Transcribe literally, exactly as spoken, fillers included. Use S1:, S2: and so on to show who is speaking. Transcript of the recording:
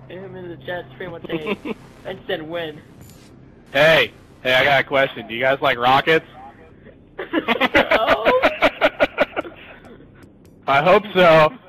S1: Him in the chat's pretty much saying, I just said when.
S2: Hey, hey, I got a question. Do you guys like rockets?
S1: Oh?
S2: I hope so.